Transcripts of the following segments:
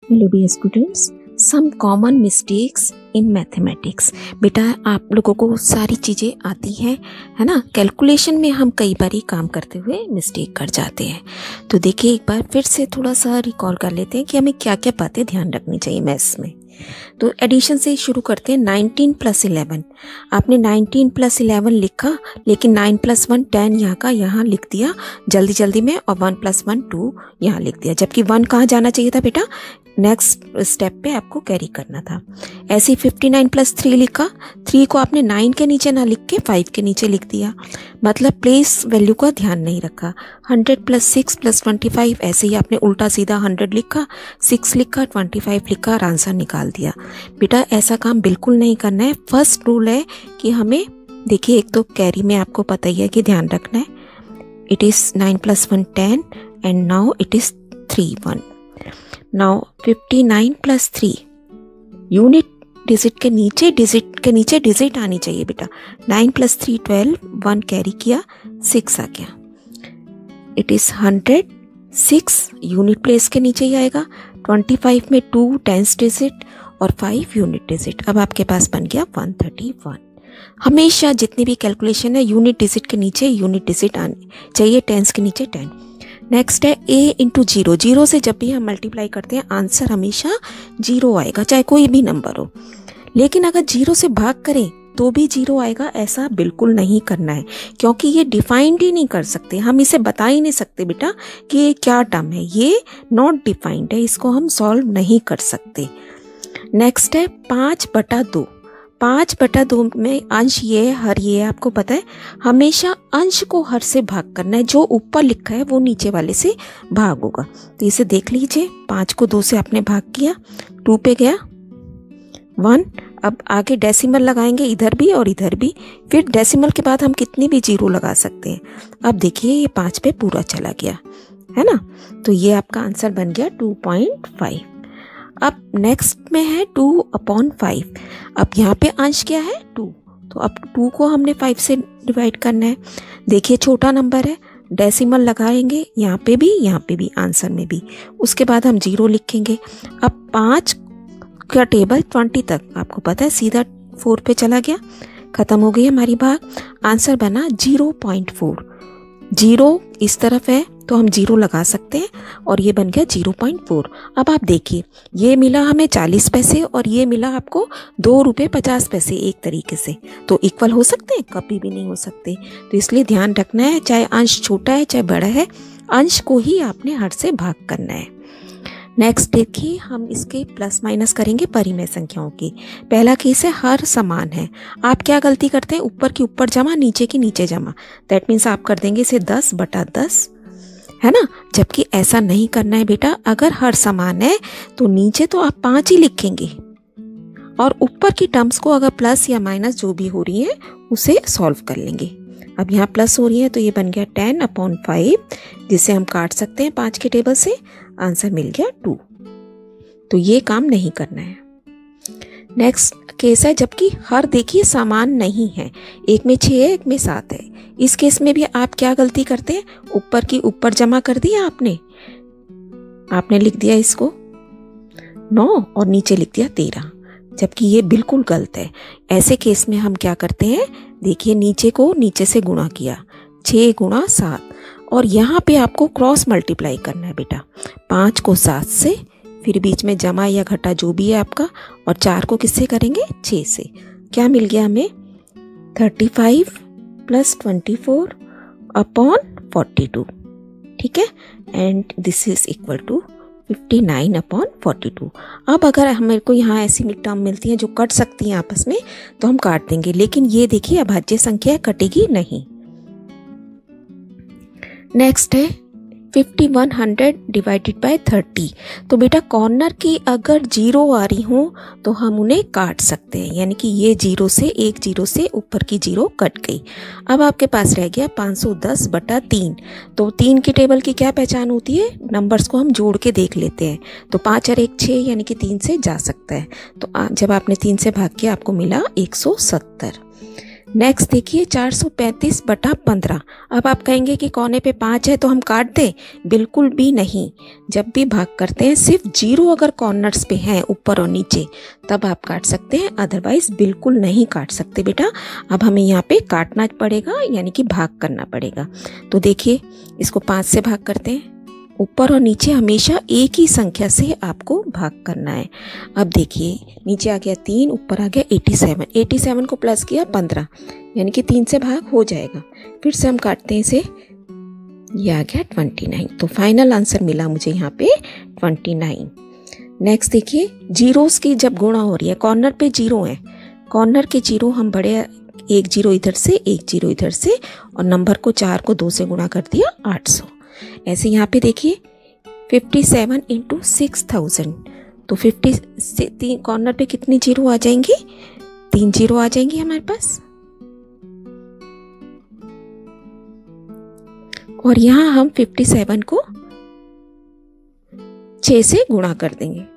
Hello dear students, some common mistakes in mathematics. बेटा आप लोगों को सारी चीज़ें आती हैं, है ना। कैलकुलेशन में हम कई बार काम करते हुए मिस्टेक कर जाते हैं। तो देखिए एक बार फिर से थोड़ा सा रिकॉल कर लेते हैं कि हमें क्या क्या बातें ध्यान रखनी चाहिए मैथ्स में। तो एडिशन से शुरू करते हैं। 19 + 11, आपने 19 + 11 लिखा, लेकिन 9 + 1 10 यहाँ का यहाँ लिख दिया जल्दी जल्दी में, और 1 + 1 2 यहाँ लिख दिया, जबकि 1 कहाँ जाना चाहिए था बेटा, नेक्स्ट स्टेप पे आपको कैरी करना था। ऐसे ही 59 + 3 लिखा, 3 को आपने 9 के नीचे ना लिख के 5 के नीचे लिख दिया, मतलब प्लेस वैल्यू का ध्यान नहीं रखा। 100 + 6 + 25, ऐसे ही आपने उल्टा सीधा 100 लिखा, 6 लिखा, 25 लिखा और आंसर निकाल दिया। बेटा ऐसा काम बिल्कुल नहीं करना है। फर्स्ट रूल है कि हमें, देखिए एक तो कैरी में आपको पता ही है कि ध्यान रखना है। It is 9 + 1 10 and now it is 3 1। Now 59 + 3, unit digit के नीचे डिजिट आनी चाहिए बेटा। 9 + 3 12, 1 कैरी किया, 6 आ गया। इट इज़ 106, यूनिट प्लेस के नीचे ही आएगा। 25 में 2 टेंस डिजिट और 5 यूनिट डिजिट, अब आपके पास बन गया 131। हमेशा जितनी भी कैलकुलेशन है यूनिट डिजिट के नीचे यूनिट डिजिट आनी चाहिए, टेंस के नीचे 10। नेक्स्ट है a × 0। 0 से जब भी हम मल्टीप्लाई करते हैं आंसर हमेशा 0 आएगा, चाहे कोई भी नंबर हो। लेकिन अगर 0 से भाग करें तो भी 0 आएगा, ऐसा बिल्कुल नहीं करना है, क्योंकि ये डिफाइंड ही नहीं कर सकते, हम इसे बता ही नहीं सकते बेटा कि ये क्या टर्म है, ये नॉट डिफाइंड है, इसको हम सॉल्व नहीं कर सकते। नेक्स्ट है 5/2। 5/2 में अंश ये हर ये आपको पता है, हमेशा अंश को हर से भाग करना है, जो ऊपर लिखा है वो नीचे वाले से भाग होगा। तो इसे देख लीजिए, 5 को 2 से आपने भाग किया, 2 पे गया 1। अब आगे डेसिमल लगाएंगे, इधर भी और इधर भी, फिर डेसिमल के बाद हम कितनी भी 0 लगा सकते हैं। अब देखिए ये 5 पे पूरा चला गया, है ना। तो ये आपका आंसर बन गया 2.5। अब नेक्स्ट में है 2/5। अब यहाँ पे अंश क्या है 2, तो अब 2 को हमने 5 से डिवाइड करना है। देखिए छोटा नंबर है, डेसिमल लगाएंगे यहाँ पे भी आंसर में भी, उसके बाद हम 0 लिखेंगे। अब 5 का टेबल 20 तक आपको पता है, सीधा 4 पे चला गया, खत्म हो गई हमारी भाग। आंसर बना 0.4। 0 इस तरफ है तो हम 0 लगा सकते हैं, और ये बन गया 0.4। अब आप देखिए ये मिला हमें 40 पैसे और ये मिला आपको 2 रुपये 50 पैसे, एक तरीके से तो इक्वल हो सकते हैं, कभी भी नहीं हो सकते। तो इसलिए ध्यान रखना है, चाहे अंश छोटा है चाहे बड़ा है, अंश को ही आपने हर से भाग करना है। नेक्स्ट देखिए हम इसके प्लस माइनस करेंगे परिमेय संख्याओं की। पहला केस है हर समान है। आप क्या गलती करते हैं, ऊपर की ऊपर जमा, नीचे की नीचे जमा, दैट मीन्स आप कर देंगे इसे 10/10, है ना। जबकि ऐसा नहीं करना है बेटा, अगर हर समान है तो नीचे तो आप 5 ही लिखेंगे, और ऊपर की टर्म्स को अगर प्लस या माइनस जो भी हो रही है उसे सॉल्व कर लेंगे। अब यहाँ प्लस हो रही है तो ये बन गया 10/5, जिसे हम काट सकते हैं 5 के टेबल से, आंसर मिल गया 2। तो ये काम नहीं करना है। नेक्स्ट केस है जबकि हर देखिए समान नहीं है, एक में 6 है एक में 7 है। इस केस में भी आप क्या गलती करते हैं, ऊपर की ऊपर जमा कर दिया आपने लिख दिया इसको 9 और नीचे लिख दिया 13, जबकि ये बिल्कुल गलत है। ऐसे केस में हम क्या करते हैं, देखिए नीचे को नीचे से गुणा किया, 6 × 7, और यहाँ पे आपको क्रॉस मल्टीप्लाई करना है बेटा। 5 को 7 से, फिर बीच में जमा या घटा जो भी है आपका, और 4 को किससे करेंगे 6 से। क्या मिल गया हमें 35 + 24/42, ठीक है, and this is equal to 59/42। अब अगर हमें को यहाँ ऐसी टर्म मिलती है जो कट सकती हैं आपस में तो हम काट देंगे, लेकिन ये देखिए अभाज्य संख्या कटेगी नहीं। नेक्स्ट है 5100 / 30। तो बेटा कॉर्नर की अगर 0 आ रही हो तो हम उन्हें काट सकते हैं, यानी कि ये 0 से, एक 0 से ऊपर की 0 कट गई। अब आपके पास रह गया 510/3। तो 3 की टेबल की क्या पहचान होती है, नंबर्स को हम जोड़ के देख लेते हैं। तो 5 और 1 6, यानी कि 3 से जा सकता है। तो जब आपने 3 से भाग किया आपको मिला 170। नेक्स्ट देखिए 435 बटा 15। अब आप कहेंगे कि कोने पे 5 है तो हम काट दें, बिल्कुल भी नहीं। जब भी भाग करते हैं सिर्फ 0 अगर कॉर्नर्स पे हैं ऊपर और नीचे तब आप काट सकते हैं, अदरवाइज बिल्कुल नहीं काट सकते बेटा। अब हमें यहाँ पे काटना पड़ेगा, यानी कि भाग करना पड़ेगा। तो देखिए इसको 5 से भाग करते हैं, ऊपर और नीचे हमेशा एक ही संख्या से आपको भाग करना है। अब देखिए नीचे आ गया 3, ऊपर आ गया 87, 87 को प्लस किया 15, यानी कि 3 से भाग हो जाएगा। फिर से हम काटते हैं इसे, ये आ गया 29। तो फाइनल आंसर मिला मुझे यहाँ पे 29। नेक्स्ट देखिए जीरोस की जब गुणा हो रही है, कॉर्नर पे 0 है, कॉर्नर के 0 हम बड़े, एक 0 इधर से एक 0 इधर से, और नंबर को 4 को 2 से गुणा कर दिया 800। ऐसे यहाँ पे देखिए 57 इंटू 6000, तो 50 से कॉर्नर पे कितनी 0 आ जाएंगी, 3 0 आ जाएंगी हमारे पास। और यहाँ हम 57 को 6 से गुणा कर देंगे,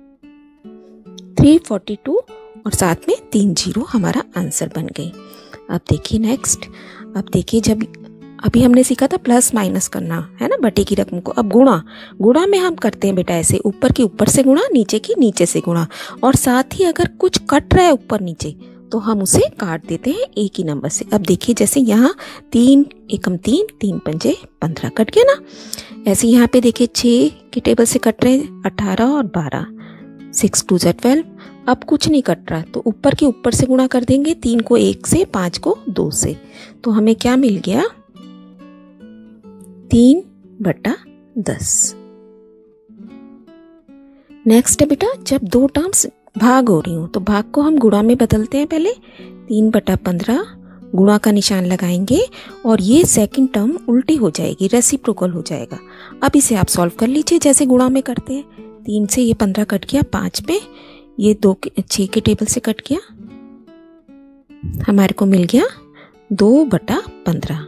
342, और साथ में 3 0 हमारा आंसर बन गई। अब देखिए नेक्स्ट, अब देखिए जब अभी हमने सीखा था प्लस माइनस करना है ना बटे की रकम को, अब गुणा में हम करते हैं बेटा ऐसे, ऊपर की ऊपर से गुणा, नीचे की नीचे से गुणा, और साथ ही अगर कुछ कट रहा है ऊपर नीचे तो हम उसे काट देते हैं एक ही नंबर से। अब देखिए जैसे यहाँ 3 एकम 3, 3 पंजे 15 कट गया ना। ऐसे यहाँ पे देखिए 6 के टेबल से कट रहे हैं 18 और 12, 6 2 12। अब कुछ नहीं कट रहा तो ऊपर के ऊपर से गुणा कर देंगे, 3 को 1 से, 5 को 2 से, तो हमें क्या मिल गया 3 बटा 10। नेक्स्ट है बेटा जब दो टर्म्स भाग हो रही हो तो भाग को हम गुणा में बदलते हैं। पहले 3 बटा 15 गुणा का निशान लगाएंगे और ये सेकंड टर्म उल्टी हो जाएगी, रेसिप्रोकल हो जाएगा। अब इसे आप सॉल्व कर लीजिए जैसे गुणा में करते हैं। 3 से ये 15 कट गया, 5 पे ये 6 के टेबल से कट गया, हमारे को मिल गया 2 बटा 15।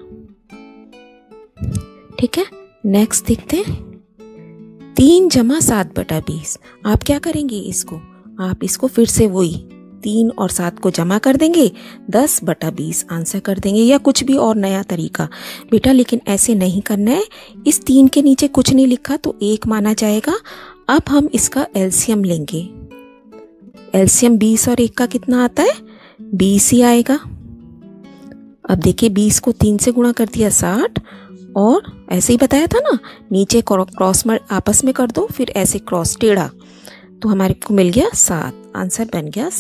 ठीक है, नेक्स्ट देखते हैं 3 जमा 7 बटा 20। आप क्या करेंगे इसको, आप इसको फिर से वही 3 और 7 को जमा कर देंगे, 10 बटा 20 आंसर कर देंगे, या कुछ भी और नया तरीका बेटा, लेकिन ऐसे नहीं करना है। इस 3 के नीचे कुछ नहीं लिखा तो 1 माना जाएगा। अब हम इसका एलसीएम लेंगे। एलसीएम 20 और 1 का कितना आता है, 20 ही आएगा। अब देखिए 20 को 3 से गुणा कर दिया 60, और ऐसे ही बताया था ना, नीचे क्रॉस आपस में कर दो, फिर ऐसे क्रॉस टेढ़ा, तो हमारे को मिल गया 7। आंसर बन गया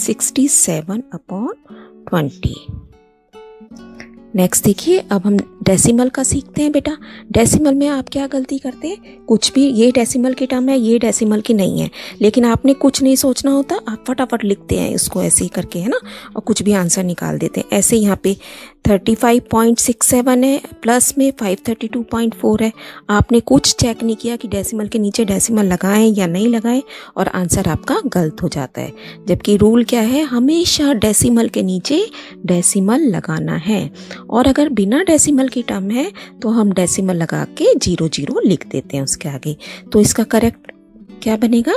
67/20। नेक्स्ट देखिए अब हम डेसिमल का सीखते हैं बेटा। डेसिमल में आप क्या गलती करते हैं, कुछ भी, ये डेसिमल की टर्म है, ये डेसिमल की नहीं है, लेकिन आपने कुछ नहीं सोचना होता, आप फटाफट लिखते हैं इसको ऐसे ही करके, है ना, और कुछ भी आंसर निकाल देते हैं। ऐसे यहाँ पे 35.67 है, प्लस में 532.4 है। आपने कुछ चेक नहीं किया कि डेसिमल के नीचे डेसिमल लगाएं या नहीं लगाएं, और आंसर आपका गलत हो जाता है। जबकि रूल क्या है, हमेशा डेसिमल के नीचे डेसिमल लगाना है, और अगर बिना डेसिमल की टर्म है तो हम डेसिमल लगा के 00 लिख देते हैं उसके आगे। तो इसका करेक्ट क्या बनेगा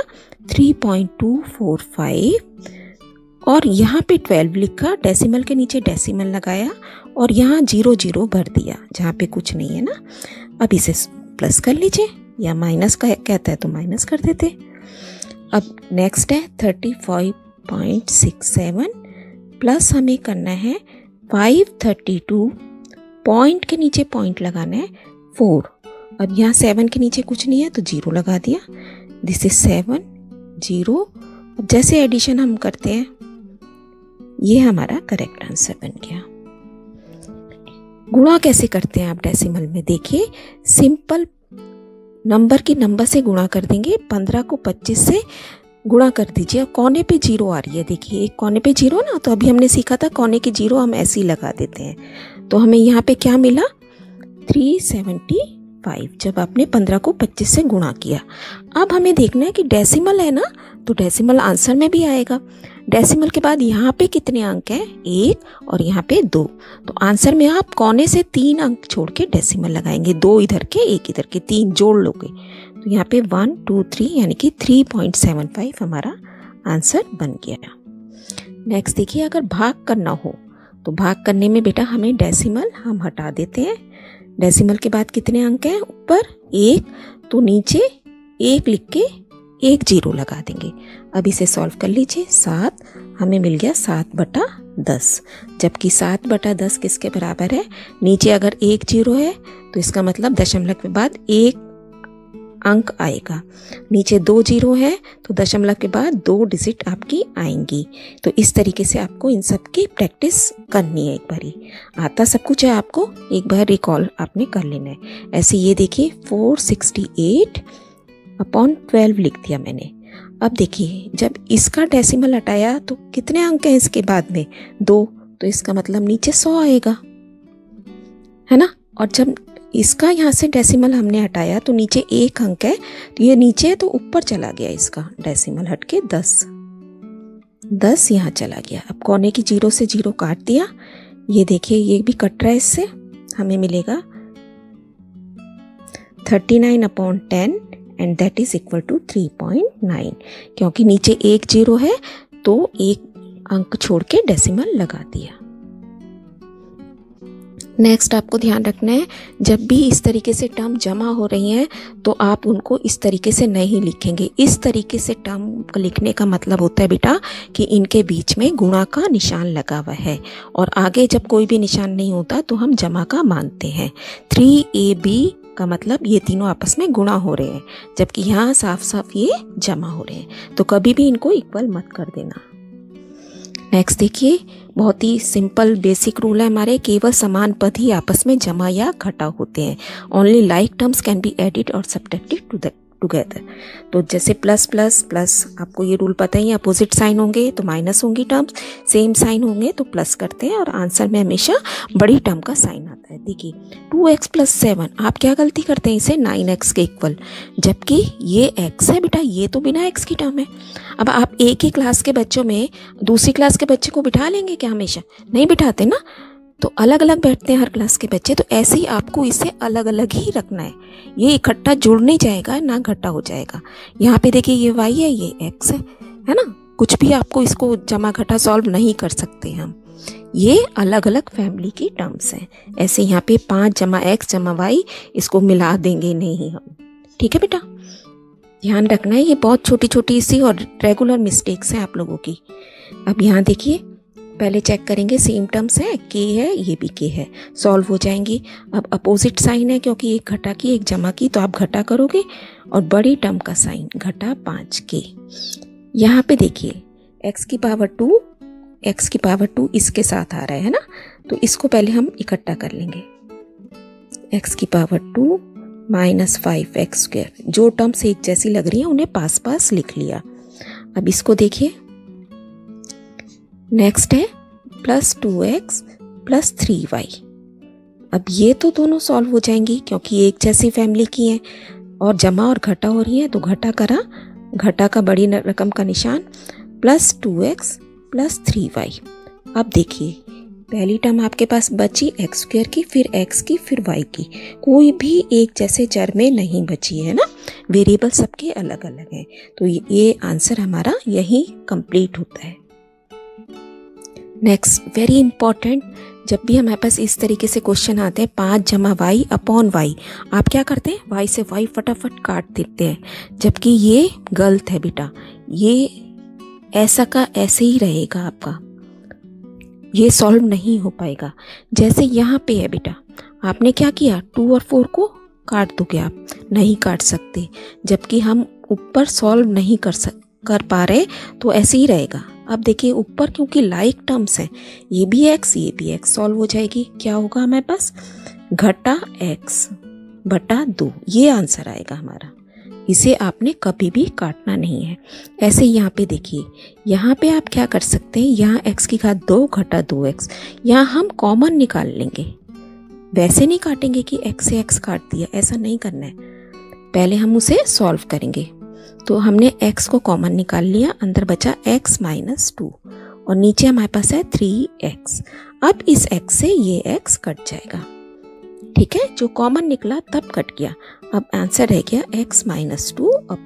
3.245, और यहाँ पे 12 लिखा, डेसिमल के नीचे डेसिमल लगाया और यहाँ 00 भर दिया जहाँ पे कुछ नहीं है ना। अब इसे प्लस कर लीजिए, या माइनस का कहता है तो माइनस कर देते। अब नेक्स्ट है 35.67 प्लस हमें करना है 532, पॉइंट के नीचे पॉइंट लगाना है 4। अब यहाँ 7 के नीचे कुछ नहीं है तो 0 लगा दिया, दिस इज 7 0। अब जैसे एडिशन हम करते हैं, ये हमारा करेक्ट आंसर बन गया। गुणा कैसे करते हैं आप डेसिमल में, देखिए सिंपल नंबर की नंबर से गुणा कर देंगे। 15 को 25 से गुणा कर दीजिए, कोने पे 0 आ रही है, देखिए एक कोने पे 0 ना, तो अभी हमने सीखा था कोने के 0 हम ऐसे ही लगा देते हैं। तो हमें यहाँ पे क्या मिला 375, जब आपने 15 को 25 से गुणा किया। अब हमें देखना है कि डेसिमल है ना, तो डेसिमल आंसर में भी आएगा। डेसिमल के बाद यहाँ पे कितने अंक हैं, 1 और यहाँ पे 2, तो आंसर में आप कोने से 3 अंक छोड़ के डेसिमल लगाएंगे, 2 इधर के 1 इधर के, 3 जोड़ लोगे तो यहाँ पे 1 2 3 यानी कि 3.75 हमारा आंसर बन गया। नेक्स्ट देखिए अगर भाग करना हो तो भाग करने में बेटा हमें डेसिमल हम हटा देते हैं। डेसिमल के बाद कितने अंक हैं? ऊपर 1, तो नीचे 1 लिख के 1 0 लगा देंगे। अब इसे सॉल्व कर लीजिए। 7 हमें मिल गया 7/10, जबकि 7/10 किसके बराबर है? नीचे अगर 1 0 है तो इसका मतलब दशमलव के बाद 1 अंक आएगा। नीचे 2 0 है तो दशमलव के बाद 2 डिजिट आपकी आएंगी। तो इस तरीके से आपको इन सब की प्रैक्टिस करनी है। एक बारी आता सब कुछ है, आपको एक बार रिकॉल आपने कर लेना है। ऐसे ये देखिए 468/12 लिख दिया मैंने। अब देखिए जब इसका डेसिमल हटाया तो कितने अंक हैं इसके बाद में? 2, तो इसका मतलब नीचे 100 आएगा, है ना। और जब इसका यहाँ से डेसिमल हमने हटाया तो नीचे 1 अंक है, तो ये नीचे है तो ऊपर चला गया, इसका डेसिमल हट के 10 यहाँ चला गया। अब कोने की 0 से 0 काट दिया। ये देखिए ये भी कट रहा है, इससे हमें मिलेगा 39/10 and that is equal to 3.9। क्योंकि नीचे 1 0 है तो 1 अंक छोड़ के डेसिमल लगा दिया। नेक्स्ट आपको ध्यान रखना है, जब भी इस तरीके से टर्म जमा हो रही हैं तो आप उनको इस तरीके से नहीं लिखेंगे। इस तरीके से टर्म लिखने का मतलब होता है बेटा कि इनके बीच में गुणा का निशान लगा हुआ है, और आगे जब कोई भी निशान नहीं होता तो हम जमा का मानते हैं। 3AB का मतलब ये तीनों आपस में गुणा हो रहे हैं, जबकि यहाँ साफ साफ ये जमा हो रहे हैं। तो कभी भी इनको इक्वल मत कर देना। नेक्स्ट देखिए, बहुत ही सिंपल बेसिक रूल है हमारे, केवल समान पद ही आपस में जमा या घटा होते हैं। Only like terms can be added और सब्ट्रैक्टेड टुगेदर। तो जैसे प्लस प्लस प्लस, आपको ये रूल पता ही है, अपोजिट साइन होंगे तो माइनस होंगी टर्म्स, सेम साइन होंगे तो प्लस करते हैं, और आंसर में हमेशा बड़ी टर्म का साइन आता है। देखिए 2x + 7, आप क्या गलती करते हैं इसे 9x के इक्वल, जबकि ये x है बेटा, ये तो बिना x की टर्म है। अब आप एक ही क्लास के बच्चों में दूसरी क्लास के बच्चे को बिठा लेंगे क्या? हमेशा नहीं बिठाते ना, तो अलग अलग बैठते हैं हर क्लास के बच्चे। तो ऐसे ही आपको इसे अलग अलग ही रखना है, ये इकट्ठा जुड़ नहीं जाएगा ना घटा हो जाएगा। यहाँ पे देखिए ये y है, ये x है ना। कुछ भी आपको इसको जमा घटा सॉल्व नहीं कर सकते हम, ये अलग अलग फैमिली की टर्म्स हैं। ऐसे यहाँ पे 5 + x + y, इसको मिला देंगे नहीं हम, ठीक है बेटा, ध्यान रखना है। ये बहुत छोटी छोटी सी और रेगुलर मिस्टेक्स हैं आप लोगों की। अब यहाँ देखिए पहले चेक करेंगे, सेम टर्म्स है, k है, ये भी k है, सॉल्व हो जाएंगी। अब अपोजिट साइन है, क्योंकि एक घटा की एक जमा की, तो आप घटा करोगे, और बड़ी टर्म का साइन घटा 5k। यहाँ पे देखिए x की पावर 2 इसके साथ आ रहा है ना, तो इसको पहले हम इकट्ठा कर लेंगे। x की पावर 2 - 5x², जो टर्म्स एक जैसी लग रही हैं उन्हें पास पास लिख लिया। अब इसको देखिए, नेक्स्ट है +2x + 3y। अब ये तो दोनों सॉल्व हो जाएंगी क्योंकि एक जैसी फैमिली की हैं, और जमा और घटा हो रही है, तो घटा करा, घटा का बड़ी रकम का निशान, +2x + 3y। अब देखिए पहली टर्म आपके पास बची x² की, फिर x की, फिर y की, कोई भी एक जैसे चर में नहीं बची है ना, वेरिएबल सबके अलग अलग हैं। तो ये आंसर हमारा यही कंप्लीट होता है। नेक्स्ट वेरी इंपॉर्टेंट, जब भी हमारे पास इस तरीके से क्वेश्चन आते हैं 5 + y/y, आप क्या करते हैं? y से y फटाफट काट देते हैं, जबकि ये गलत है बेटा। ये ऐसा का ऐसे ही रहेगा आपका, ये सॉल्व नहीं हो पाएगा। जैसे यहाँ पे है बेटा, आपने क्या किया, 2 और 4 को काट दोगे, आप नहीं काट सकते, जबकि हम ऊपर सॉल्व नहीं कर पा रहे, तो ऐसे ही रहेगा। अब देखिए ऊपर क्योंकि लाइक टर्म्स हैं, ये भी x ये भी x, सॉल्व हो जाएगी। क्या होगा हमारे पास? घटा x/2, ये आंसर आएगा हमारा। इसे आपने कभी भी काटना नहीं है। ऐसे यहाँ पे देखिए, यहाँ पे आप क्या कर सकते हैं, यहाँ x की घात 2 घटा 2x, यहाँ हम कॉमन निकाल लेंगे। वैसे नहीं काटेंगे कि x से x काट दिया, ऐसा नहीं करना है, पहले हम उसे सॉल्व करेंगे। तो हमने x को कॉमन निकाल लिया, अंदर बचा x - 2, और नीचे हमारे पास है 3x। अब इस x से ये x कट जाएगा, ठीक है, जो कॉमन निकला तब कट गया। अब आंसर रह गया x -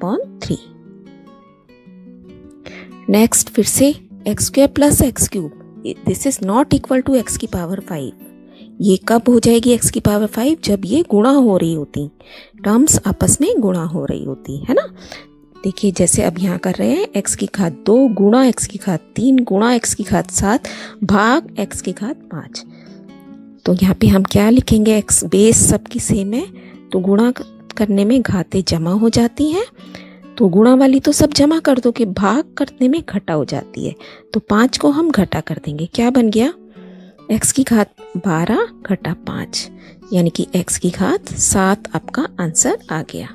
2/3। नेक्स्ट फिर से x² + x³ this is not equal to x की पावर 5। ये कब हो जाएगी एक्स की पावर 5? जब ये गुणा हो रही होती, टर्म्स आपस में गुणा हो रही होती है ना। देखिए जैसे अब यहाँ कर रहे हैं एक्स की घात 2 गुणा एक्स की घात 3 गुणा एक्स की घात 7 भाग एक्स की घात 5। तो यहाँ पे हम क्या लिखेंगे, एक्स बेस सबकी सेम है तो गुणा करने में घातें जमा हो जाती हैं, तो गुणा वाली तो सब जमा कर दो कि भाग करने में घटा हो जाती है, तो 5 को हम घटा कर देंगे। क्या बन गया, एक्स की घात 12 घटा 5 यानी कि एक्स की घात 7 आपका आंसर आ गया।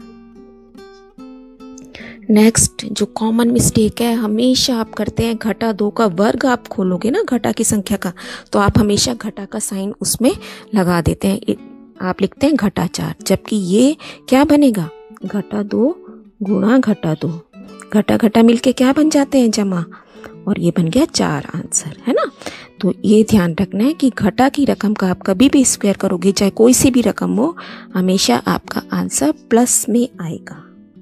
नेक्स्ट जो कॉमन मिस्टेक है हमेशा आप करते हैं, घटा 2 का वर्ग आप खोलोगे ना घटा की संख्या का, तो आप हमेशा घटा का साइन उसमें लगा देते हैं, आप लिखते हैं घटा 4, जबकि ये क्या बनेगा, घटा 2 गुणा घटा 2, घटा घटा मिलके क्या बन जाते हैं, जमा, और ये बन गया 4 आंसर, है ना। तो ये ध्यान रखना है कि घटा की रकम का आप कभी भी स्क्वायर करोगे, चाहे कोई सी भी रकम हो, हमेशा आपका आंसर प्लस में आएगा।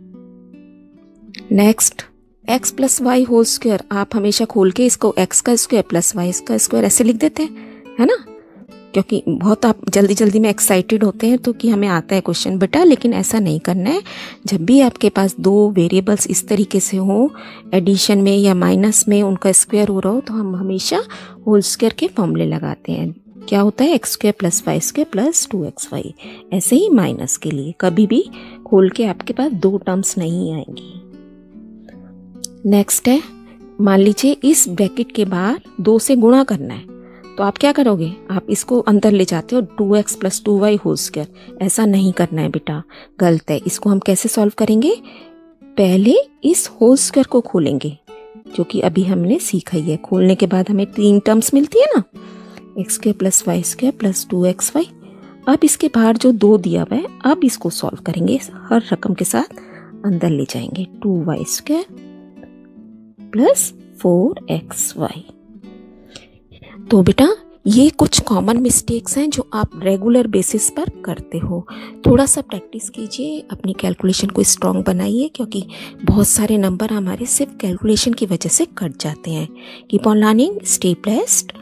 Next x plus Y whole square, आप हमेशा खोल के इसको x का स्क्वायर प्लस वाई का स्क्वायर ऐसे लिख देते हैं, है ना, क्योंकि बहुत आप जल्दी जल्दी में एक्साइटेड होते हैं तो कि हमें आता है क्वेश्चन बेटा, लेकिन ऐसा नहीं करना है। जब भी आपके पास 2 वेरिएबल्स इस तरीके से हो, एडिशन में या माइनस में उनका स्क्वायर हो रहा हो, तो हम हमेशा होल स्क्वायर के फॉर्मूले लगाते हैं। क्या होता है, x square plus Y square plus 2xy। ऐसे ही माइनस के लिए कभी भी खोल के आपके पास 2 टर्म्स नहीं आएंगी। नेक्स्ट है, मान लीजिए इस ब्रैकेट के बाहर 2 से गुणा करना है, तो आप क्या करोगे, आप इसको अंदर ले जाते हो 2x plus 2y whole square. ऐसा नहीं करना है बेटा, गलत है। इसको हम कैसे सॉल्व करेंगे, पहले इस होल स्क्वायर को खोलेंगे, जो कि अभी हमने सीखा ही है। खोलने के बाद हमें 3 टर्म्स मिलती है ना, x square plus Y square plus 2xy। अब इसके बाहर जो 2 दिया हुआ है, अब इसको सॉल्व करेंगे, हर रकम के साथ अंदर ले जाएंगे, 2y स्क्वायर प्लस 4xy। तो बेटा ये कुछ कॉमन मिस्टेक्स हैं जो आप रेगुलर बेसिस पर करते हो। थोड़ा सा प्रैक्टिस कीजिए, अपनी कैलकुलेशन को स्ट्रॉन्ग बनाइए, क्योंकि बहुत सारे नंबर हमारे सिर्फ कैलकुलेशन की वजह से कट जाते हैं। Keep on learning, stay blessed.